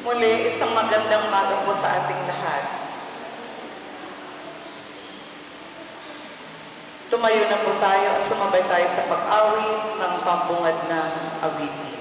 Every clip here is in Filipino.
Muli, isang magandang umaga po sa ating lahat. Tumayo na po tayo at sumabay tayo sa pag-awit ng pambungad na awitin.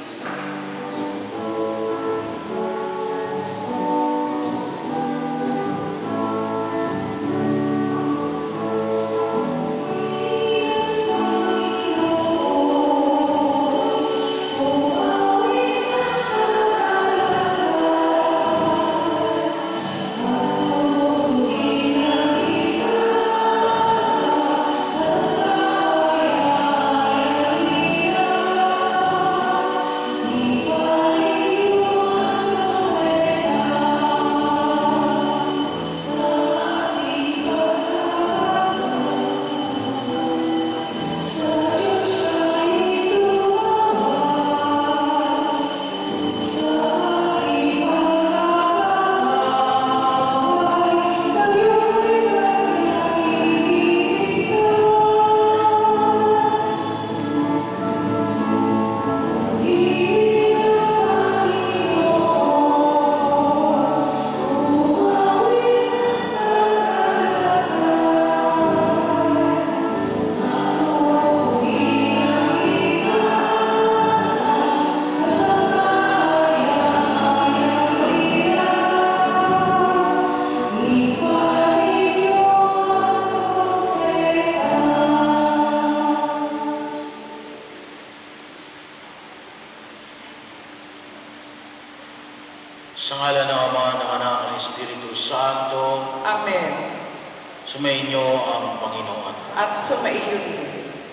Sa ngalan ng Ama, ng Anak, ng Espiritu Santo. Amen. Sumainyo ang Panginoon. At sumaiyo din.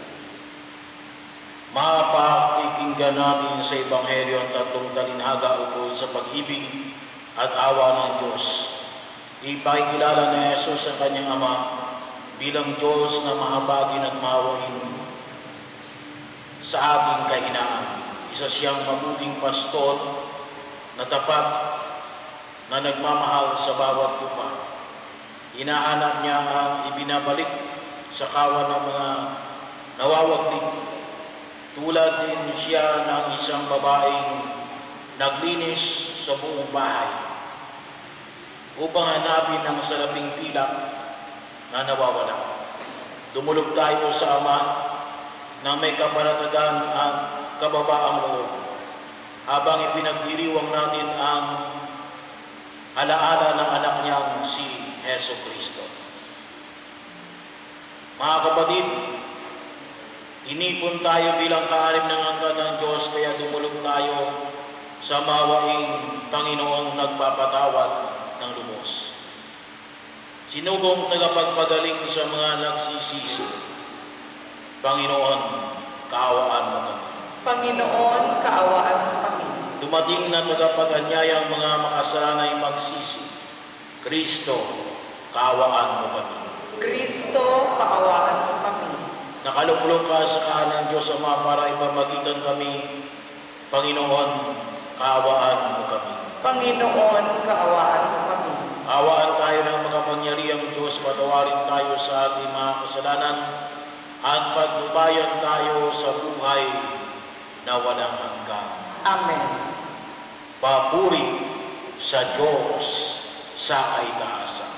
Mapakikinggan natin sa Ebanghelyo ang tatlong talinhaga ukol sa pag-ibig at awa ng Diyos. Ipakikilala ni Jesus sa kanyang Ama bilang Diyos na mahabagin at maawain sa ating kahinaan. Isa siyang mabuting pastor na tapat na nagmamahal sa bawat lupa. Hinahanap niya ang ibinabalik sa kawan ng mga nawawaglig. Tulad din siya ng isang babaeng naglinis sa buong bahay upang hanapin ang salaping pilak na nawawala. Dumulog tayo sa Ama na may kapanatagan at kababaang loob habang ipinagdiriwang natin ang alaala ng anak niyang si Heso Kristo. Mga kapatid, inipon tayo bilang kaarib ng angkan ng Diyos, kaya dumulog tayo sa mawaing Panginoong nagpapatawad ng lubos. Sinugong tagapagpagaling sa mga nagsisisi. Panginoon, kaawaan mo kami. Panginoon, kaawaan mo kami. Dumating na tagapag-anyayang mga makasalanay magsisi. Kristo, kaawaan mo kami. Kristo, kaawaan mo kami. Nakaluklok ka sa kanan ng Diyos Ama para ipamagitan kami. Panginoon, kaawaan mo kami. Panginoon, kaawaan mo kami. Awaan tayo ng makapangyarihang Diyos, patawarin tayo sa ating mga kasalanan at paglubayan tayo sa buhay na walang hanggan. Amen. Papuri sa Diyos sa kaitaasan.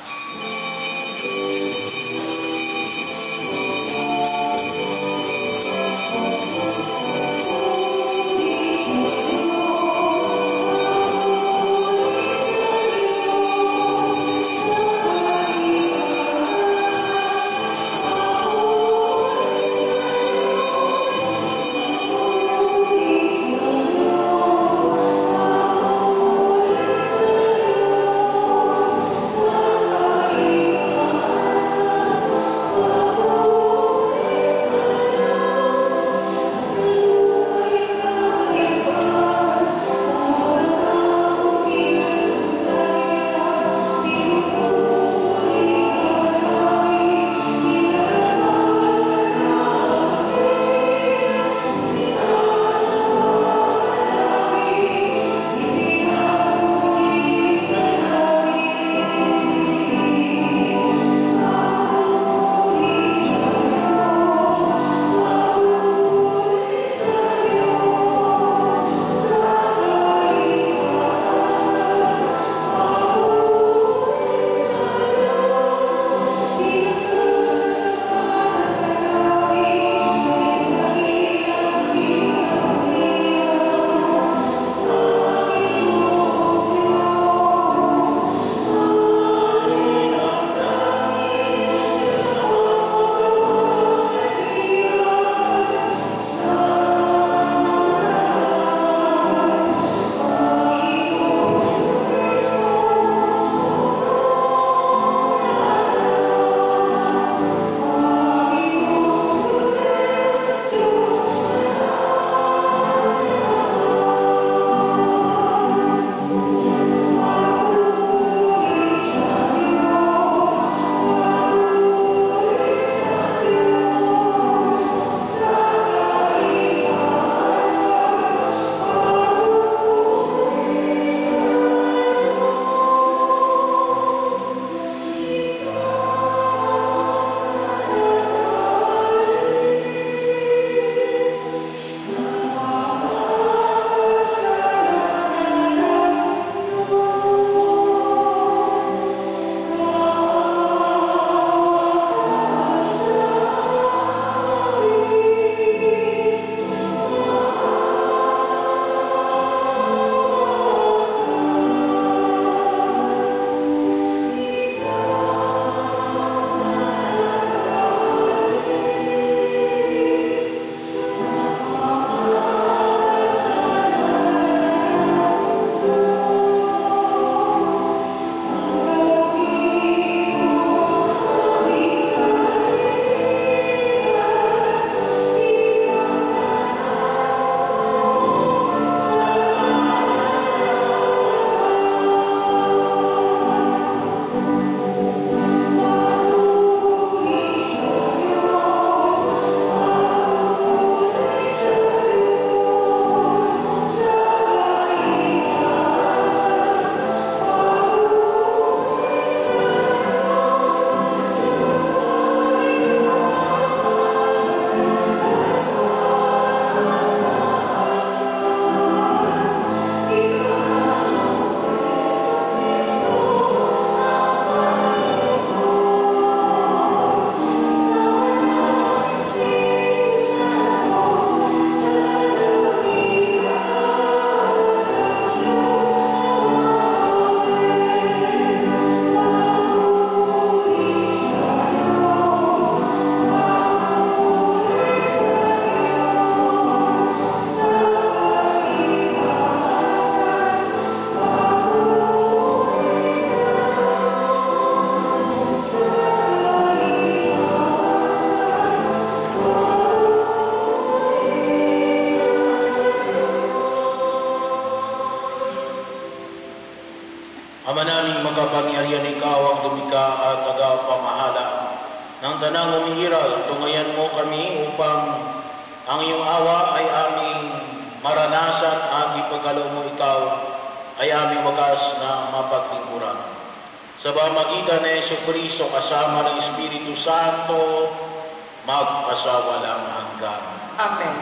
Ama naming makapangyarihan, ikaw ang lumikha at tagapamahala ng tanang umiiral. Tungayan mo kami upang ang iyong awa ay aming maranasan at ipagkaloob mo ikaw ay aming wagas na mapaglingkuran. Sa pamamagitan ni Jesucristo kasama ng Espiritu Santo, magpasawalang hanggan. Amen.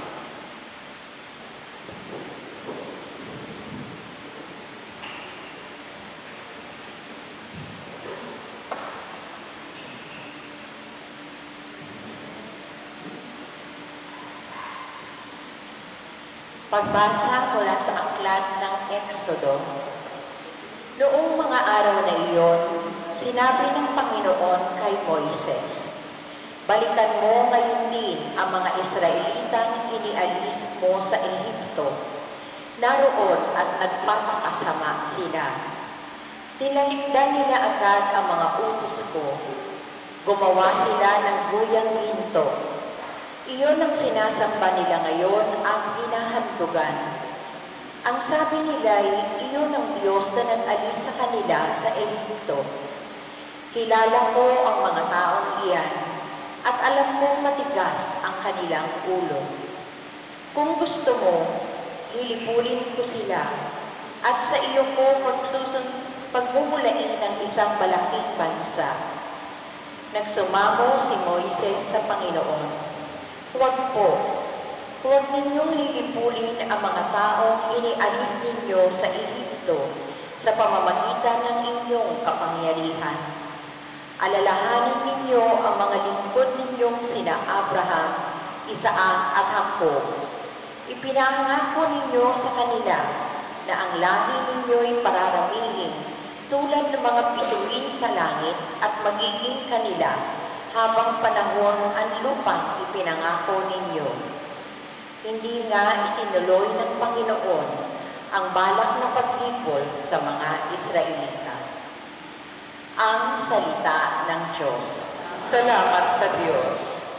Pagbasa mula sa aklat ng Exodo. Noong mga araw na iyon, sinabi ng Panginoon kay Moises, "Balikan mo ngayon din ang mga Israelitang inialis mo sa Ehipto. Naroon at nagpapakasama sila. Tinalikdan nila agad ang mga utos ko. Gumawa sila ng guyang ginto. Iyon ang sinasamba nila ngayon at hinahandugan. Ang sabi nila ay iyon ang Diyos na nag-alis sa kanila sa Ehipto. Kilala ko ang mga taong iyan at alam kong matigas ang kanilang ulo. Kung gusto mo, lilipulin ko sila at sa iyo ko pagmumulain ng isang malaking bansa." Nagsumamo si Moises sa Panginoon. "Huwag po, huwag ninyong lilipulin ang mga taong inialis ninyo sa Ehipto sa pamamagitan ng inyong kapangyarihan. Alalahanin ninyo ang mga lingkod ninyong sina Abraham, Isaac at Jacob. Ipinangako ninyo sa kanila na ang lahi ninyo'y pararamihin tulad ng mga bituin sa langit at magiging kanila habang panahon ang lupang ipinangako ninyo." Hindi nga itinuloy ng Panginoon ang balak na paglipol sa mga Israelita. Ang salita ng Diyos. Salamat sa Diyos.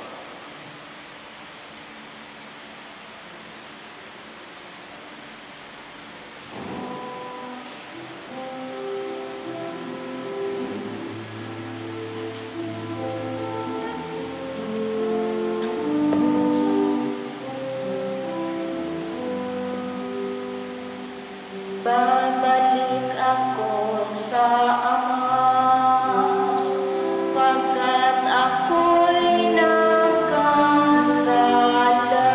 Babalik ako sa Ama, pagkat ako'y nagkasala.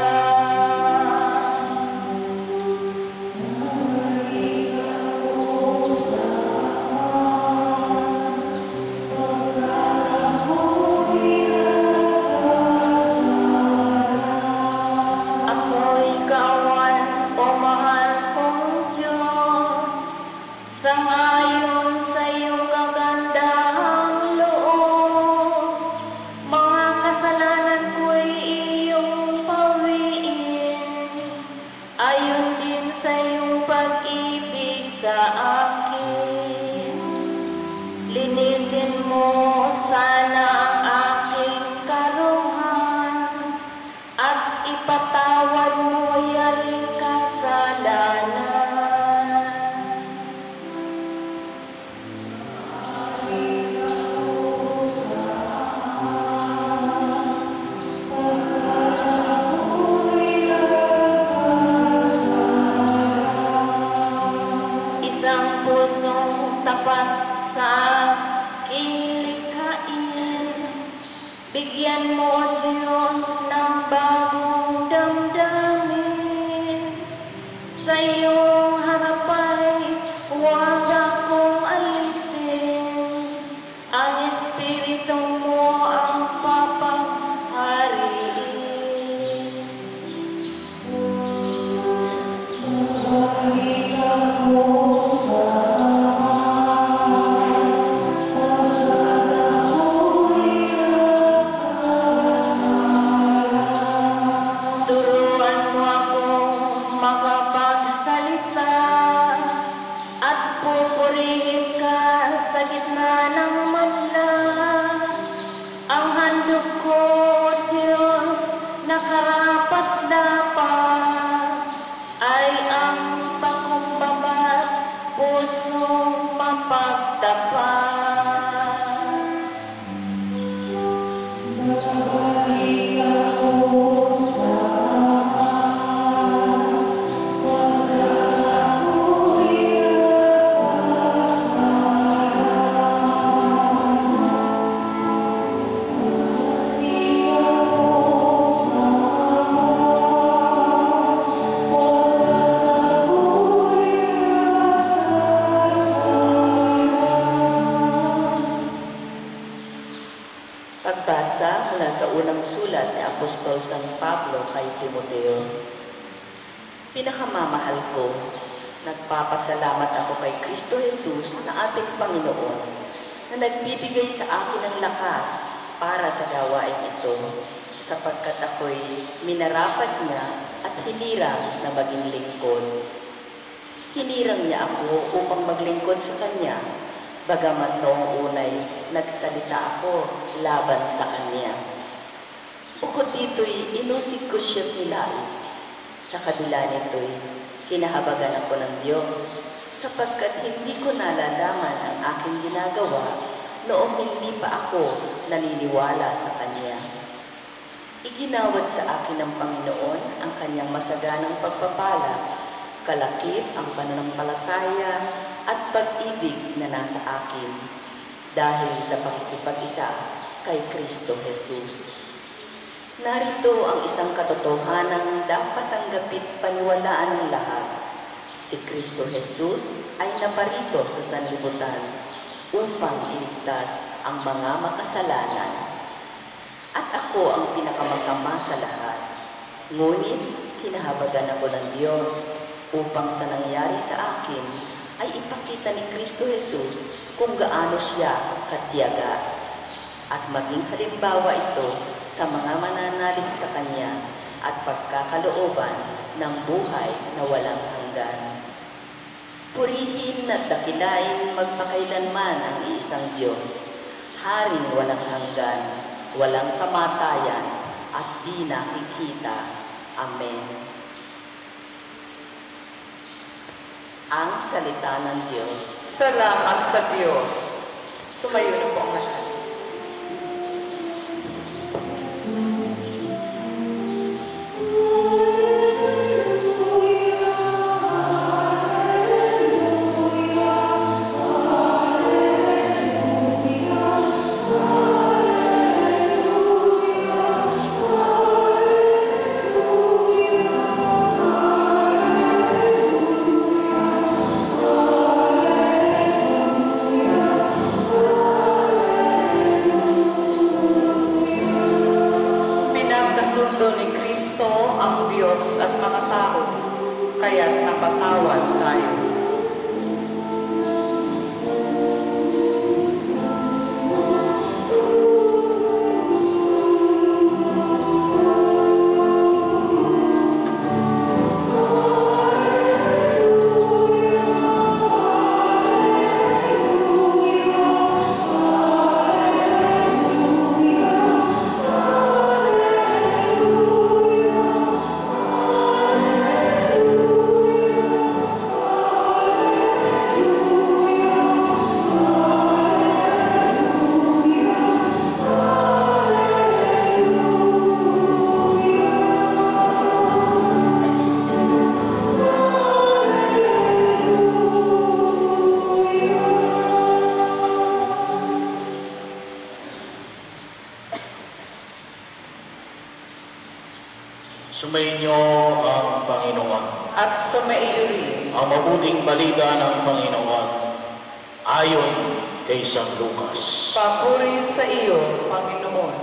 Babalik ako sa Ama, pagkat ako'y nagkasala. Ako'y kawan o mahal kong Diyos, sangayon sa iyong kagandahang loob. Mga kasalanan ko'y iyong pawiin, ayon din sa iyong pag-ibig sa akin. Linisin mo sana ang aking karuhan at ipatawad mo yaring kasalanan. Isang pusong tapat sa aking likhain, bigyan mo, Diyos, ng bagong damdamin. Sa iyong harapay, huwag akong alisin. Ang Espiritu mo ang papanghariin. Bumalik ako sa turuan mo akong makapagsalita Pinakamamahal ko, nagpapasalamat ako kay Kristo Jesus na ating Panginoon na nagbibigay sa akin ng lakas para sa gawain ito sapagkat ako'y minarapat niya at hinirang na maging lingkod. Hinirang niya ako upang maglingkod sa Kanya, bagamat noong unay nagsalita ako laban sa Kanya. Bukod dito'y inusig ko siya nilait. Sa kabila nito'y kinahabagan ako ng Diyos sapagkat hindi ko nalalaman ang aking ginagawa noong hindi pa ako naniniwala sa Kanya. Iginawad sa akin ng Panginoon ang Kanyang masaganang pagpapala, kalakip ang pananampalataya at pag-ibig na nasa akin dahil sa pakikipag-isa kay Kristo Jesus. Narito ang isang katotohanan dapat tanggapit paniwalaan ng lahat. Si Kristo Jesus ay naparito sa sanlibutan upang iligtas ang mga makasalanan. At ako ang pinakamasama sa lahat. Ngunit kinahabagan ako ng Diyos upang sa nangyari sa akin ay ipakita ni Kristo Jesus kung gaano siya katiyaga. At maging halimbawa ito sa mga mananalig sa Kanya at pagkakalooban ng buhay na walang hanggan. Purihin at dakilain magpakailanman ang iisang Diyos, Haring walang hanggan, walang kamatayan, at di nakikita. Amen. Ang salita ng Diyos. Salamat sa Diyos. Tumayo na po ang lahat. Pinagkasundo ni Kristo ang Diyos at mga tao, kaya't napatawad tayo. Sumainyo ang Panginoon. At sumaiyo rin Ang mabuting balita ng Panginoon ayon kay San Lucas. papuri sa iyo, Panginoon.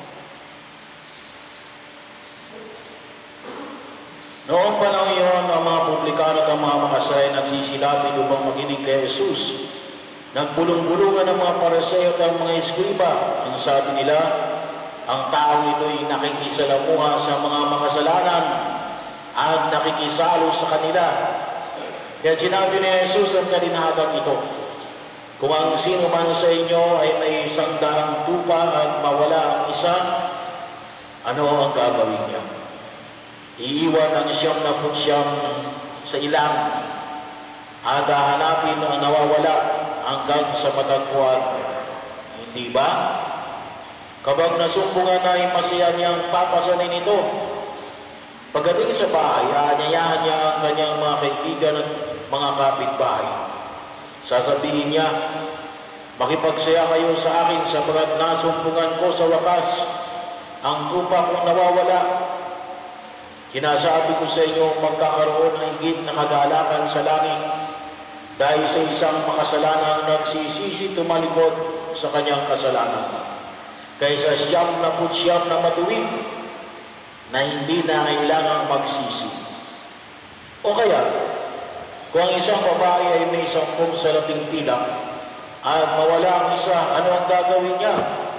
Noong panahon iyon, ang mga publikano at ang mga makasay nagsisilapid upang makinig kay Jesus. Nagbulong-bulungan ang mga Pariseo at ang mga Eskriba. Ang sabi nila, ang taong ito'y nakikisalamuha sa mga makasalanan at nakikisalo sa kanila. Kaya sinabi ni Jesus ang kalinhagang ito, kung ang sino man sa inyo ay may 100 tupa at mawala ang isa, ano ang gagawin niya? Iiwan ang 99 sa ilang at hahanapin ang nawawala hanggang sa matagpuan. Hindi ba? Kapag nasumbungan na ay masaya niyang papasanin ito. Pagdating sa bahay, aanyayahan niya ang kanyang mga kaibigan at mga kapitbahay. Sasabihin niya, makipagsaya kayo sa akin sapagat nasumpungan ko sa wakas ang tupa kong nawawala. Kinasabi ko sa inyo, magkakaroon ng higit na kagalakan sa langit dahil sa isang makasalanang nagsisisi tumalikod sa kanyang kasalanan, kaysa 99 na matuwid na hindi na kailangang magsisi. O kaya, kung ang isang babae ay may 10 salaping pilak at mawala ang isa, ano ang gagawin niya?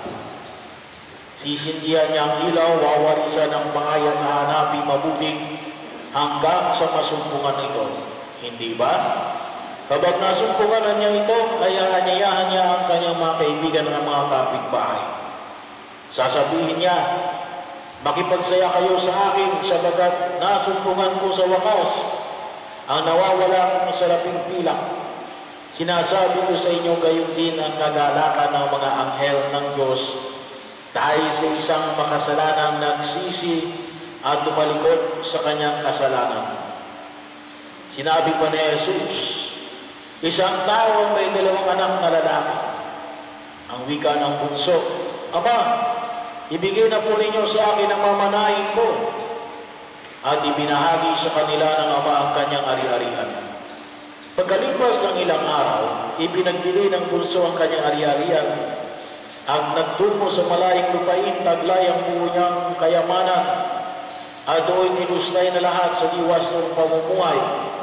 Sisindihan niya ang ilaw, wawalisan ng bahay at hahanapin mabuting hanggang sa masumpungan ito. Hindi ba? Kapag nasumpungan niya ito, ay aanyayahan niya ang kanyang mga kaibigan ng mga kapitbahay. Sasabihin niya, makipagsaya kayo sa akin sabagat nasumpungan ko sa wakas ang nawawala kong salaping pilak. Sinasabi ko sa inyo, gayon din ang kagalakan ng mga anghel ng Diyos dahil sa isang makasalanang nagsisi at lumalikod sa kanyang kasalanan. Sinabi pa ni Jesus, isang tao may 2 anak na lalaki. Ang wika ng bunso, Ama, ibigay na po ninyo sa akin ang mamanahin ko. At ibinahagi sa kanila ng ama ang kanyang ari-arian. Pagkalipas ng ilang araw, ipinagbili ng bunso ang kanyang ari-arian. At nagtungo sa malayang lupain, taglay ang buo niyang kayamanan. At doon nilustay na lahat sa diwas ng pamumuhay.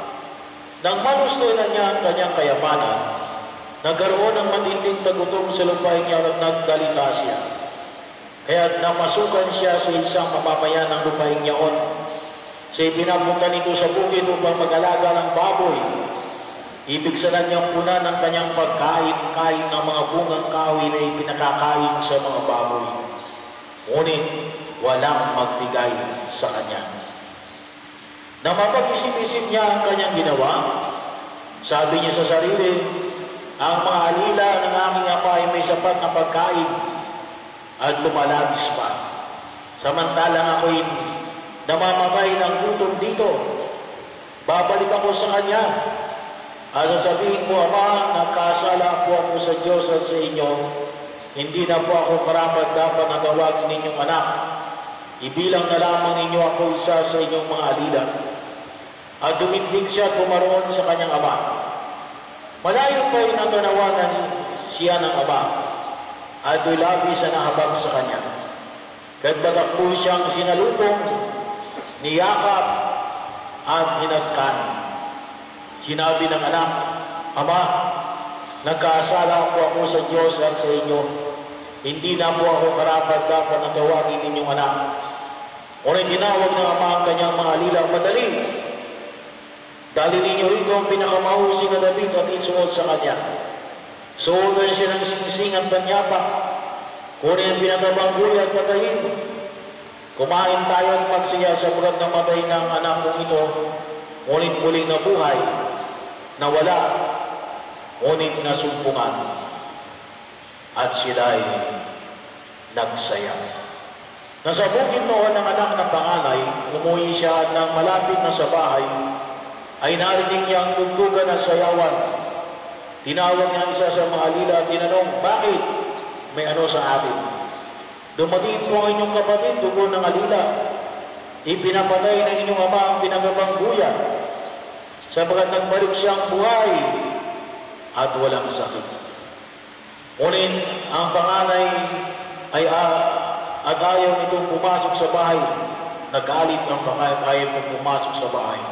Nang malustay na niya ang kanyang kayamanan, nagkaroon ng matinding tagutom sa lupain niya at nagdalita siya. Kaya namasukan siya sa isang mamamayan ng lupain niyaon. Siya pinapunta nito sa bukid upang mag-alaga ng baboy. Ibig sabihin niyang puna ng kanyang pagkain ng mga bungang kahoy na ipinakakain sa mga baboy. Ngunit walang magbigay sa kanya. Nang mapag-isip-isip niya ang kanyang ginawa, sabi niya sa sarili, ang mga alila ng aking ama ay may sapat na pagkain at lumalagis pa. Samantalang ako'y namamagay ng gutom dito. Babalik ako sa kanya at sasabihin ko, Ama, nagkasala po ako sa Diyos at sa inyo. Hindi na po ako karapat dapat na tawagin ninyong anak. Ibilang na lamang ninyo ako isa sa inyong mga alila. At tumindig siya at pumaroon sa kanyang ama. Malayo pa yung natanawanan siya ng ama at labis na nahabag sa kanya. Kaya't bagak po siyang sinalubong, niyakap at hinagkan. Sinabi ng anak, Ama, nagkasala po ako sa Diyos at sa inyo. Hindi na po ako karapat dapat na tawagin ninyong anak. Ngunit tinawag ng ama ang kanyang mga alila, madali. Dali ninyo rito ang pinakamahusing na damit at isuot sa kanya. Suotan siya ng singsing at panyapak. Kunin ang pinakabanggoy at patayin. Kumain tayo at magsaya sa bulat na matay ng anak kong ito. Ngunit muling nabuhay, nawala, ngunit nasumpungan. At sila'y nagsaya. Nasa bukid noon ng anak ng panganay, umuwi siya at nang malapit na sa bahay, ay narinig niya ang tugtugan at sayawan. Tinawag niya isa sa mga alila at tinanong, bakit? May ano sa atin? Dumating po ang inyong kapatid, tugon ng alila. Ipinapatay ng inyong ama ang pinagabangguyan, sapagat nagbalik siyang buhay at walang sakit. Ngunit ang panganay ay at ayaw nitong pumasok sa bahay. Nagalit ang panganay at ayaw nitong pumasok sa bahay.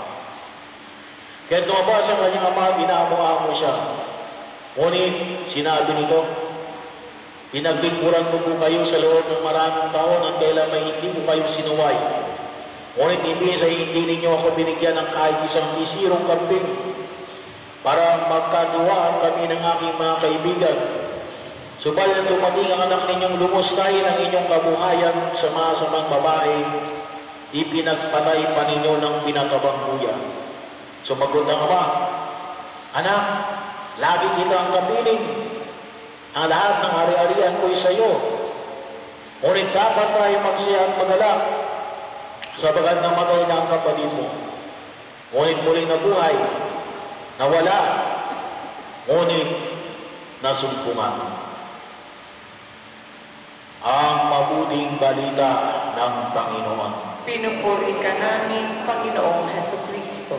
Kaya lumabas ang kanyang ama, inaamo-amo siya. Ngunit sinabi nito, pinaglingkuran ko po kayo sa loob ng maraming taon at kailan may hindi ko kayo sinuway. Ngunit hindi ninyo ako binigyan ng kahit isang bisirong kambing para magkatuwaan kami ng aking mga kaibigan. Subalit dumating ang anak ninyong lumustahin ang inyong kabuhayan sa masamang babae, ipinagpatay pa ninyo ng pinakabangguyan. Sumagot ng ama, Anak, lagi kitang kapiling. Ang lahat ng ari-arian ko'y sa iyo. Ngunit dapat tayo magsaya at magalak, sabagat namatay na ang kapatid mo. Ngunit muling nabuhay, nawala, ngunit nasumpungan. Ang mabuting balita ng Panginoon. Pinupuri ka namin, Panginoong Hesukristo.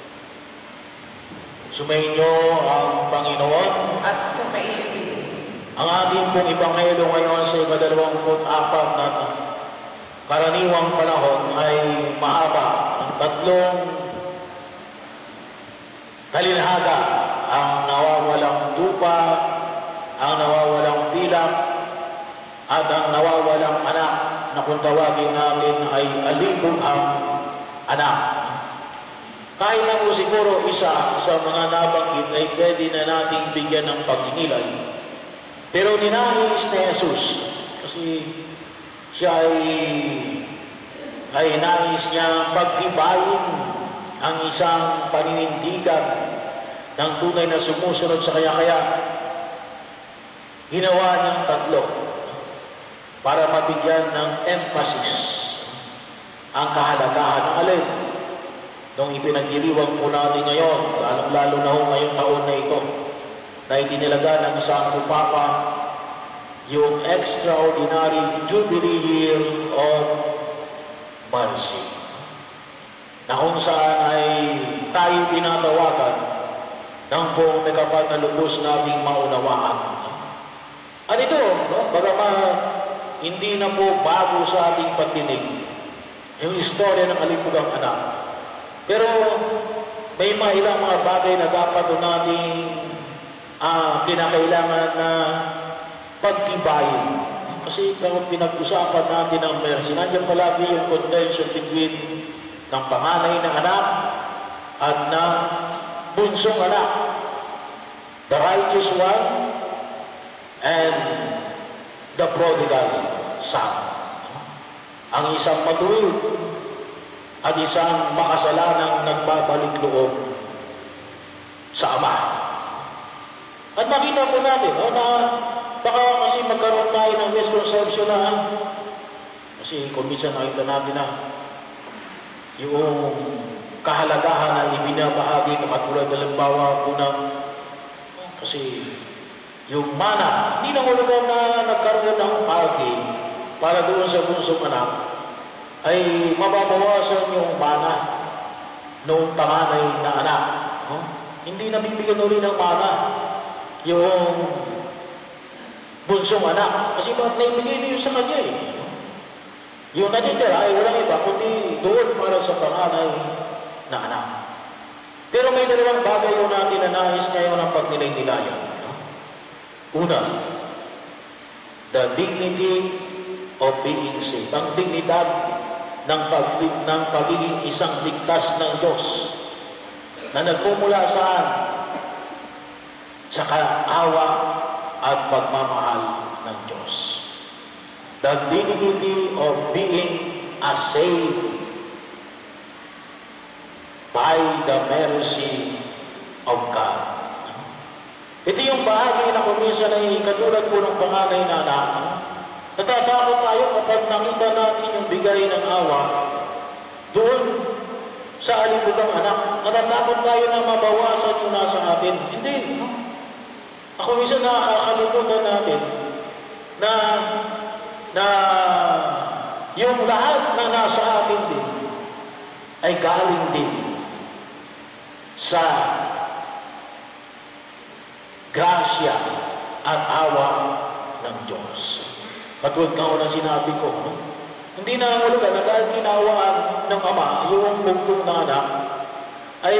Sumainyo ang Panginoon At sumaili. ang ating pong Ebanghelyo ngayon sa 24 na karaniwang panahon ay mahaba. Ang 3 talinhaga, ang nawawalang tupa, ang nawawalang pilak, at ang nawawalang anak na kung tawagin natin ay alibughang anak. Kahit na po siguro isa sa mga nabanggit ay pwede na nating bigyan ng pagninilay. Pero ninais ni Jesus, kasi siya ay nais niya pagtibayin ang isang paninindigan ng tunay na sumusunod sa kaya-kaya. Ginawa niyang tatlo para mabigyan ng emphasis ang kahalagahan ng alin. Nung ipinagdiriwang po natin ngayon, lalong-lalo na ho ngayong taon na ito, na itinilaga ng isang papa yung extraordinary Jubilee Year of Mercy, na kung saan ay tayo tinatawagan ng buong kapag na lubos nating maunawaan. At ito, bagaman hindi na po bago sa ating pagdinig yung istorya ng alibughang anak, pero may ilang mga bagay na dapat nating kinakailangan na pagtibayin. Kasi kung pinag-usapan natin ang mercy, nandiyan palagi yung contention between ng panganay na anak at ng bunsong anak. The righteous one and the prodigal son. Ang isang matuwid at isang makasalanang nagbabalik loob sa Ama. At makita po natin na baka kasi magkaroon tayo ng misconception na kasi kung minsan nakita natin na yung kahalagahan na ibinabahagi katulad ng limbawa po ng kasi yung mana, hindi na hulugan na nagkaroon ng party para doon sa bunsong anak ay mababawasan yung mana noong panganay na anak. Hindi nabibigyan ulit ng mana yung bunsong anak. Kasi bakit naibigay niyo sa kanya eh. Yung natitira ay walang iba kundi doon para sa panganay na anak. Pero may dalawang bagay yung natin na nais ngayon ang pagnilay-nilayan. Una, the dignity of being saved. Ang dignidad ng pagiging isang ligtas ng Diyos na nagmumula saan? Sa kaawa at pagmamahal ng Diyos. The dignity of being saved by the mercy of God. Ito yung bahagi na kuminsan ay katulad po ng panganay na anak. Natatakot tayo kapag nakita natin yung bigay ng awa doon sa alibughang anak. Natatakot tayo na mabawasan yung nasa atin. Hindi. Ako minsan nakakalimutan natin na yung lahat na nasa atin din ay galing din sa grasya at awa ng Diyos. Katulad ka ng sinabi ko, hindi na hulugan na dahil kinawaan ng Ama yung bugtong na anak ay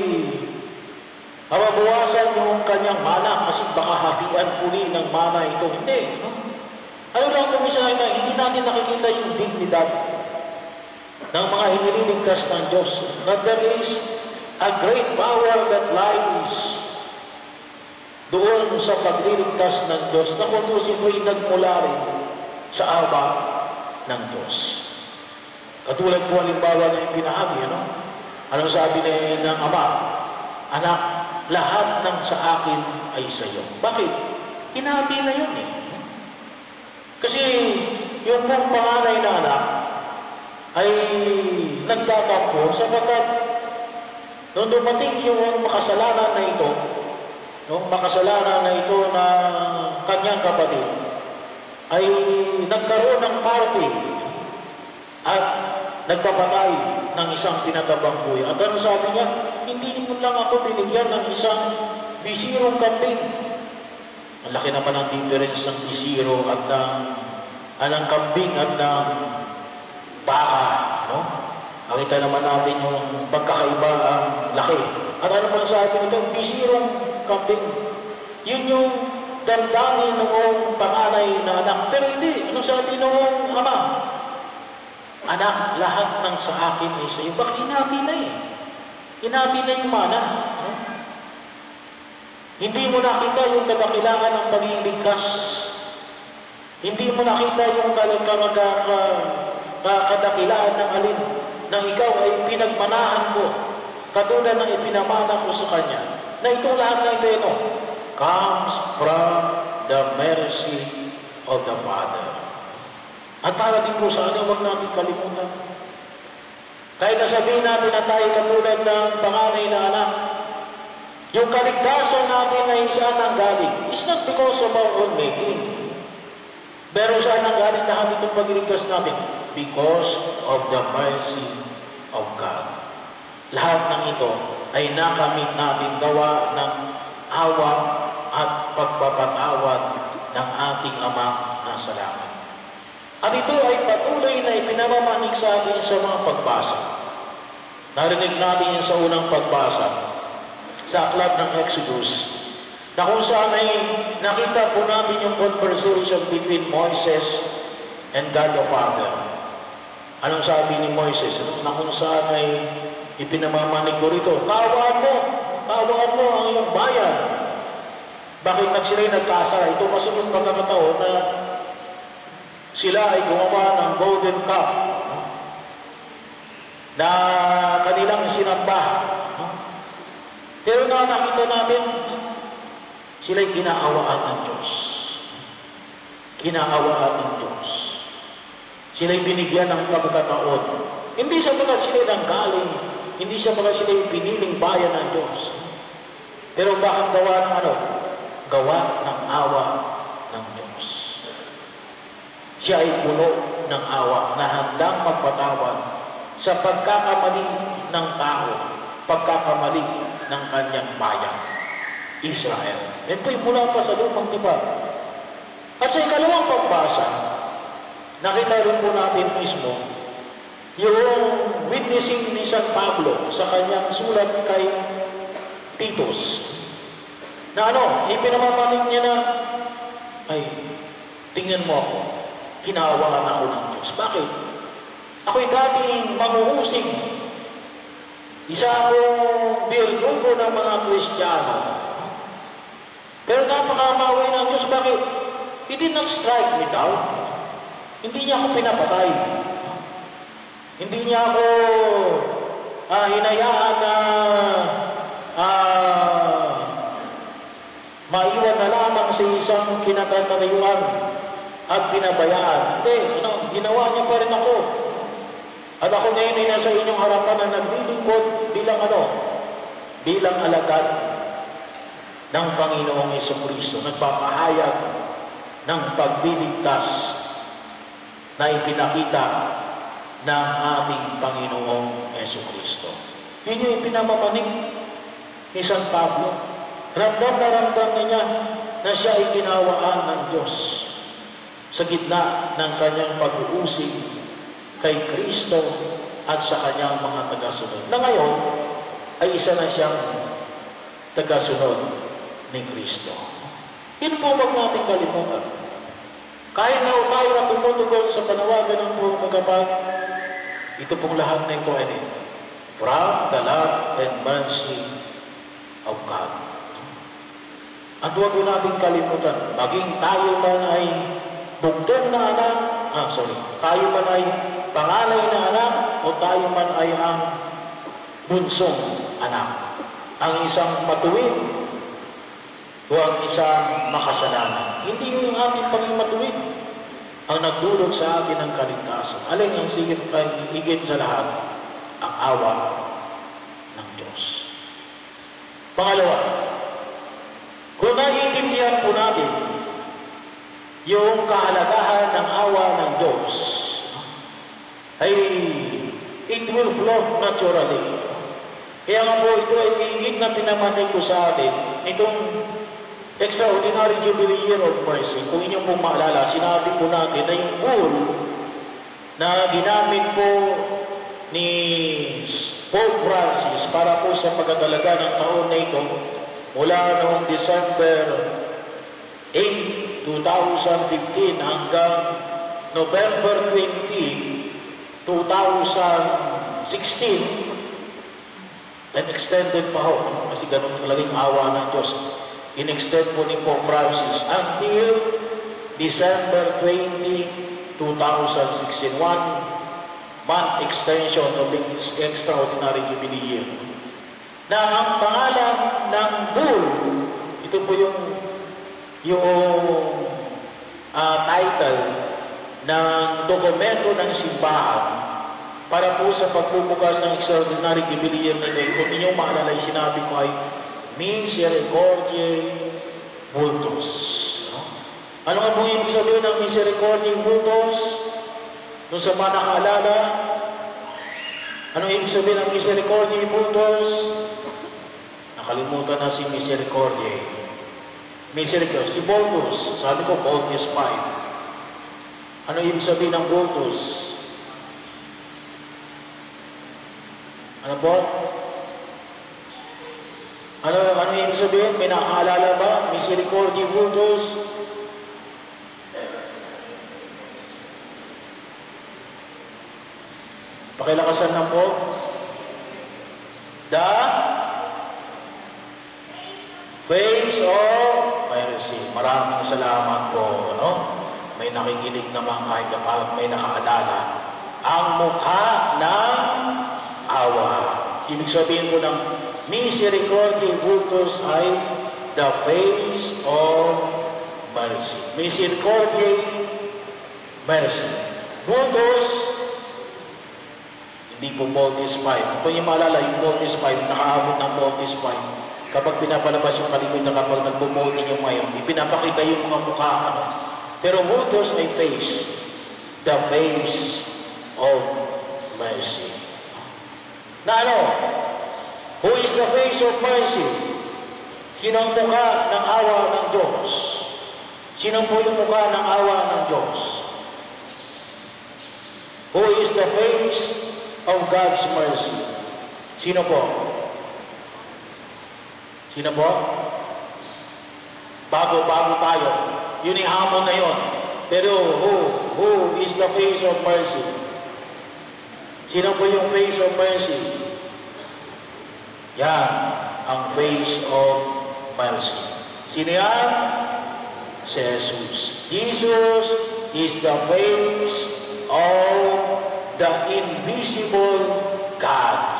mababawasan yung kanyang mana kasi baka hafian uli ng mana ito. Hindi. Ano lang kung minsan na hindi natin nakikita yung dignidad ng mga iniligtas ng Diyos. That there is a great power that lies doon sa pagliligtas ng Diyos na kung sino'y nagmula rin sa awa ng Diyos. Katulad po halimbawa na yung pinahagi, anong sabi ng Ama? Anak, lahat ng sa akin ay sa iyo. Bakit? Hinabi na yun eh. Kasi yung pong panganay na anak ay nagtatampo sapagkat nung dumating yung makasalanan na ito, na kanyang kapatid, ay nagkaroon ng party at nagpapatay ng isang tinatabang buhay. At ano sabi niya? Hindi mo lang ako binigyan ng isang bisirong kambing. Ang laki naman ang difference ng bisiro at ng kambing at ng baka. Nakita naman natin yung pagkakaiba ang laki At ano pang sabi nito? Bisirong kambing. Yun yung damdamin noong panganay na anak. Pero hindi. Ano sabi noong ama? Anak, lahat ng sa akin ay sa iyo. Bakit hinabi na eh? Hinabi na yung mana. Hindi mo nakita yung kadakilaan ng pag-iligkas. Hindi mo nakita yung kadakilaan ng alin nang ikaw ay pinagmanahan ko katulad ng ipinamana ko sa Kanya na itong lahat na ito comes from the mercy of the Father. At para din po sa atin, huwag natin kalimutan. Kahit nasabihin natin na tayo katulad ng panganay na anak, yung kaligtasan natin ay saan ang galing? It's not because of our own making. Pero saan ang galing lahat itong pagliligtas natin? Because of the mercy of God. Lahat ng ito ay nakamit natin gawa ng awa at pagpapatawad ng ating Ama na sa langit. At ito ay patuloy na ipinamamanig sa atin sa mga pagbasa. Narinig natin yan sa unang pagbasa sa aklat ng Exodus, na kung saan ay nakita po natin yung conversation between Moses and God the Father. Anong sabi ni Moses? Na kung saan ay ipinamamanig ko rito, kaawaan mo ang iyong bayan. Bakit sila'y nagkasala? Ito kasi yung pagkakataon na sila ay gumawa ng golden calf na kanilang sinamba. Pero nakita natin, sila'y kinaawaan ng Diyos. Kinaawaan ng Diyos. Sila'y binigyan ng pagkakataon. Hindi sapagat sila'y nanggaling, hindi sapagat sila'y piniling bayan ng Diyos. Pero bakit gawa ng ano? Gawa ng awa ng Diyos. Siya ay puno ng awa na handang magpatawad sa pagkakamali ng tao, pagkakamali ng kanyang bayan, Israel. Yan po'y mula pa sa lumang tipan. At sa ikalawang pagbasa, nakita rin po natin mismo yung witnessing ni San Pablo sa kanyang sulat kay Titus. Na ipinamamanig niya na, ay, tingnan mo ako, kinaawaan ako ng Diyos. Bakit? Ako'y dating manguusig. Isa akong birdugo ng mga Kristiyano. Pero napakamawi ng Diyos. Bakit? He did not strike me down. Hindi niya ako pinapatay. Hindi niya ako hinayaan na maiwan na lamang sa isang kinatatayuan at pinabayaan. Hindi, ginawa niya pa rin ako. At ako ngayon ay nasa inyong harapan na naglilingkod bilang alagad ng Panginoong Jesucristo, nagpapahayag ng pagliligtas na ipinakita ng ating Panginoong Jesucristo. Yun yung ipinamamanig ni San Pablo. Ramdam na niya na siya ay kinawaan ng Diyos sa gitna ng kanyang pag-uusig kay Kristo at sa kanyang mga tagasunod. Na ngayon ay isa na siyang tagasunod ni Kristo. Yun po wag natin kalimutan. Kahit na tayo na tumutugon sa panawagan ng buong magkapag, ito pong lahat na ito ay from the love and mercy of God. At huwag natin kalimutan, maging tayo man ay bugtong na anak, tayo man ay panganay na anak, o tayo man ay ang bunsong anak. Ang isang matuwid o ang isang makasalanan. Hindi yung ating paging matuwid ang nagdulot sa atin ng kaligtasan. Alin ang higit sa lahat? Ang awa ng Diyos. Pangalawa, kung naiintindihan po natin yung kahalagahan ng awa ng Diyos, ay it will flow naturally. Kaya nga po ito ay higit na pinamanig ko sa atin itong extraordinary Jubilee Year of Mercy. Kung inyong pong maalala, sinabi po natin na yung bull na ginamit po ni Pope Francis para po sa pagkatalaga ng taon na ito mula noong December 8, 2015 hanggang November 20, 2016, and extended pa ho, kasi ganun talagang awa ng Diyos. In-extend po ni Pope Francis until December 20, 2016. 1-month extension of this extraordinary jubilee year. Na ang pangalan ng bull, ito po yung title ng dokumento ng simbahan para po sa pagbubukas ng extraordinary jubilee year nito. Kung ninyong maalala, sinabi ko ay Misericordiae Vultus. Ano nga pong ibig sabihin ng Misericordiae Vultus? Doon sa mga nakaalala, anong ibig sabihin ng Misericordiae Vultus? Nakalimutan na si Misericordiae. Misericordiae, si Vultus. Sabi ko, Vultus 5. Ano ibig sabihin ng Vultus? Ano po? Ano ibig sabihin? May nakaalala ba? Misericordiae Vultus? Pakilakasan na po. The face of mercy. Maraming salamat po. Ano? May nakikinig naman kahit na parang may nakaalala. Ang mukha ng awa. Ibig sabihin po ng Misericordiae Vultus ay the face of mercy. Misericordiae mercy. Vultus, hindi po Vultus 5. Kung yung maalala, yung Vultus 5, nakaabot ng Vultus 5. Kapag pinapalabas yung kalimutan, kapag nagpo-molding yung ngayon, ipinapakita yung mga mukha. Pero Vultus ay face. The face of mercy. Na ano? Who is the face of mercy? Sino ang mukha ng awa ng Diyos? Sino po yung mukha ng awa ng Diyos? Who is the face of God's mercy? Sino po? Sino po? Bago tayo. Yun yung hamon na yun. Pero who is the face of mercy? Sino po yung face of mercy? Yan, ang face of mercy. Sino yan? Si Jesus. Jesus is the face of the invisible God.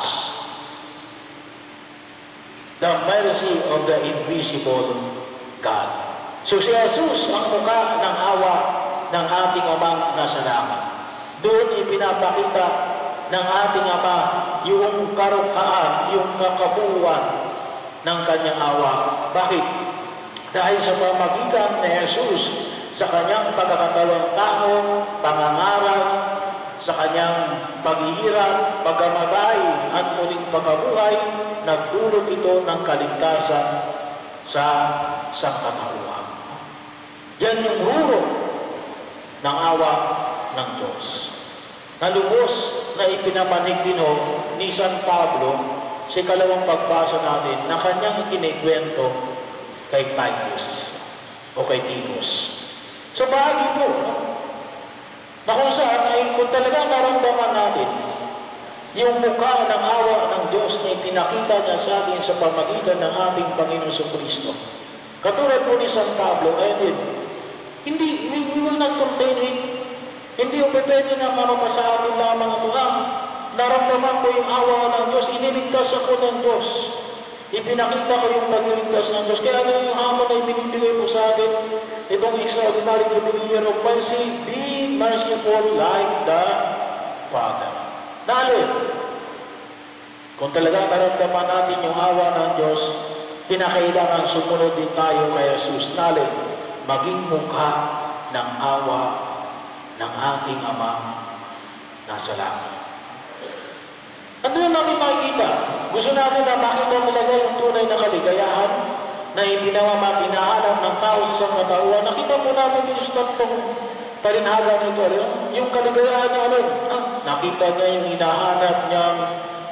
The mercy of the invisible God. So si Jesus ang mukha ng awa ng ating Amang nasa langit. Doon ipinapakita ng ating Ama yung karukaan, yung kakabuuan ng kanyang awa. Bakit? Dahil sa pamagitan ni Jesus sa kanyang pagkakatawang tao, pangangaral, sa kanyang paghihirap, pagkamatay at muling pagkabuhay, nagdulot ito ng kaligtasan sa sangkatauhan. Yan yung ruro ng awa ng Diyos. Nalubos na ipinamanig din ni San Pablo sa ikalawang pagbasa natin na kanyang ikinikwento kay Titus o kay Titus. So bahagi po, na kung saan ay kung talaga naramdaman natin yung mukha ng awa ng Diyos na ipinakita niya sa atin sa pamagitan ng ating Panginoon Kristo. Katulad po ni San Pablo, hindi, we will not complain it. Hindi yung pwede na sa atin lamang ito. Naramdaman ko yung awa ng Diyos, iniligtas ako ng Diyos. Ipinakita ko yung pagliligtas ng Diyos. Kaya yung hamon na ibinibigay po sa atin, itong extraordinary jubilee year of mercy, be merciful like the Father. Dahil, kung talagang naramdaman natin yung awa ng Diyos, kinakailangan sumunod din tayo kay Jesus. Dahil, maging mukha ng awa ng ating Ama nasa langit. Ano na natin makikita? Gusto natin na makita talaga yung tunay na kaligayahan na hinahanap ng tao sa sangkatauhan. Nakita po natin yung statong talinhaga nito. Yung kaligayahan niya, nakita niya yung hinahanap niyang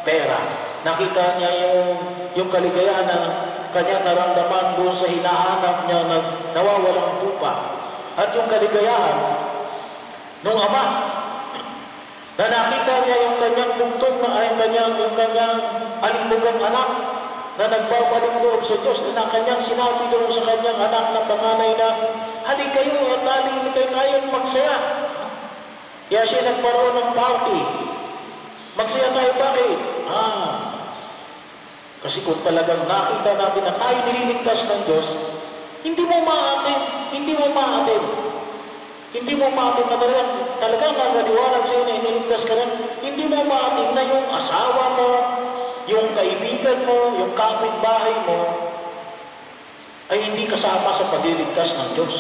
pera. Nakita niya yung kaligayahan na kanya naramdaman doon sa hinahanap niya na nawawalang lupa. At yung kaligayahan nung ama na nakita niya yung kanyang bugtong na yung kanyang alimugang anak na nagbabalik loob sa Diyos na kanyang sinabi doon sa kanyang anak na panganay na hali kayo at lali kayo kayong magsaya. Kaya siya nagkaroon ng party. Magsaya tayo, bakit? Kasi kung talagang nakita natin na tayo nililigtas ng Diyos, hindi mo maatin na talagang nagaliwanag sa'yo na iniligtas ka rin. Hindi mo maatin na yung asawa mo, yung kaibigan mo, yung kapitbahay mo, ay hindi kasama sa pagliligtas ng Diyos.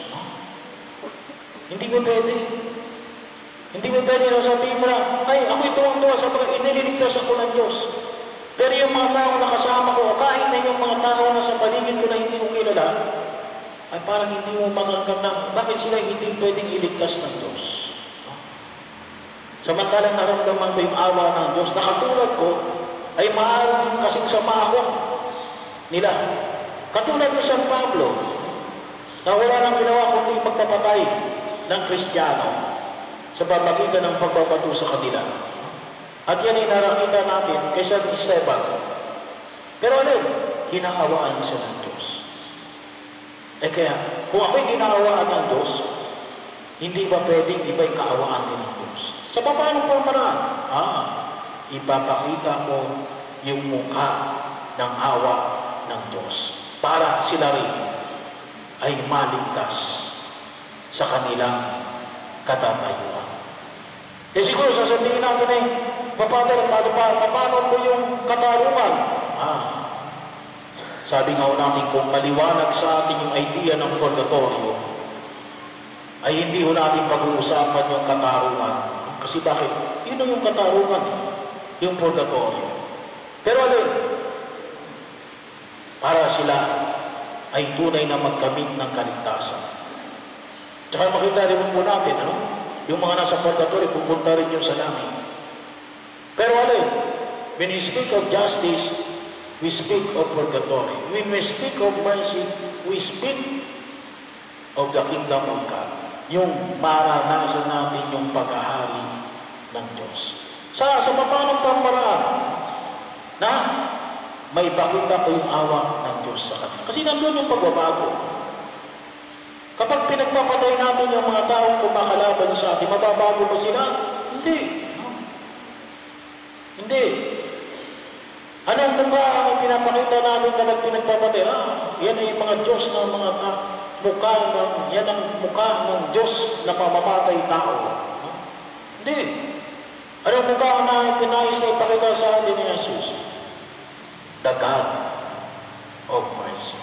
Hindi mo pwede. Hindi mo pwede na sabihin mo na, ay, ako'y tuwang-tuwa sa mga iniligtas ako ng Diyos. Pero yung mga tao na kasama ko, o kahit na yung mga tao na sa paligid ko na hindi ko kilala, ay parang hindi mo matanggap na bakit sila hindi pwedeng iligtas ng Diyos. Samantalang naramdaman ko yung awa ng Diyos, na katulad ko, ay maaaring kasing sama ako nila. Katulad ni San Pablo, na wala nang ginawa kundi magpapatay ng Kristiyano sa pamagitan ng pagbabato sa kanila. At yan ay narakita natin kay San Esteban. Pero hinaawaan siya ng Diyos. Kaya, kung ako'y hinaawaan ng Diyos, hindi ba pwedeng iba'y kaawaan din ng Diyos? Sa paano pamaraan? Ipapakita mo yung mukha ng awa ng Diyos para sila rin ay maligtas sa kanilang katatayuan. Siguro sasabihin natin paano po yung katarungan? Sabi nga natin, kung maliwanag sa atin yung idea ng purgatorio, ay hindi ho natin pag-uusapan yung katarungan. Kasi bakit? Yun yung katarungan, yung purgatorio. Pero para sila ay tunay na magkamit ng kaligtasan. Tsaka makita rin po natin, yung mga nasa purgatorio, pupunta rin yung sa langit. Pero when we speak of justice, we speak of purgatory. When we speak of mercy, we speak of the kingdom of God. Yung maranasan natin yung paghahari ng Diyos. Sa papanong pamaraan na maipakita ko yung awa ng Diyos sa kanila. Kasi nandun yung pagbabago. Kapag pinagpapatay natin yung mga taong kumakalaban sa atin, mababago ba sila? Hindi. Hindi. Anong mukha ang pinapakita natin kapag pinagpapatay? Yan ay mga Diyos ng mga yan ang mukha ng Diyos na pamamatay tao. Hindi. Anong mukha na pinais na ipakita sa atin ni Jesus? The God of mercy.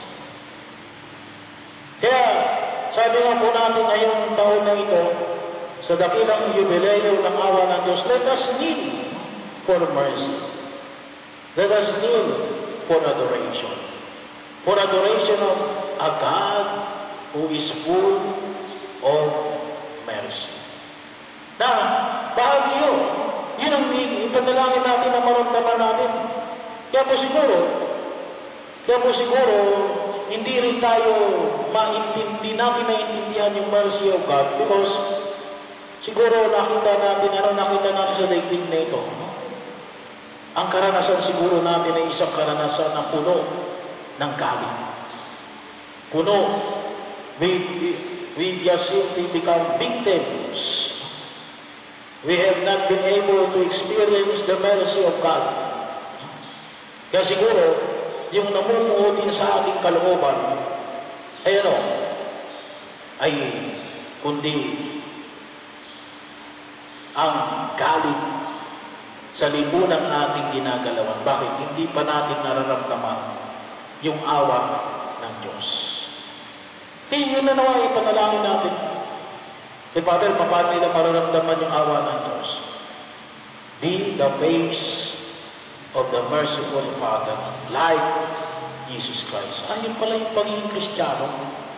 Kaya, sabi nga po natin ngayong taon na ito, sa dakilang jubileo ng awa ng Diyos, let us kneel for mercy. Let us kneel for adoration. For adoration of a God who is full of mercy. Na, bahagi yun. Yun ang ipadalangin natin na maramdaman natin. Kaya po siguro, hindi rin tayo hindi natin naiintindihan yung mercy of God because siguro nakita natin sa daigdig na ito. Ang karanasan siguro natin ay isang karanasan na puno ng galit. Puno. We just simply become victims. We have not been able to experience the mercy of God. Kaya siguro, yung namumuo din sa ating kalooban, ay kundi ang galit sa lipunang ating ginagalawan. Bakit? Hindi pa natin nararamdaman yung awa ng Diyos. Kaya yun na nawa ipanalangin natin. Father, paano nila mararamdaman yung awa ng Diyos? Be the face of the merciful Father, like Jesus Christ. Yun pala yung pagiging Kristiyano.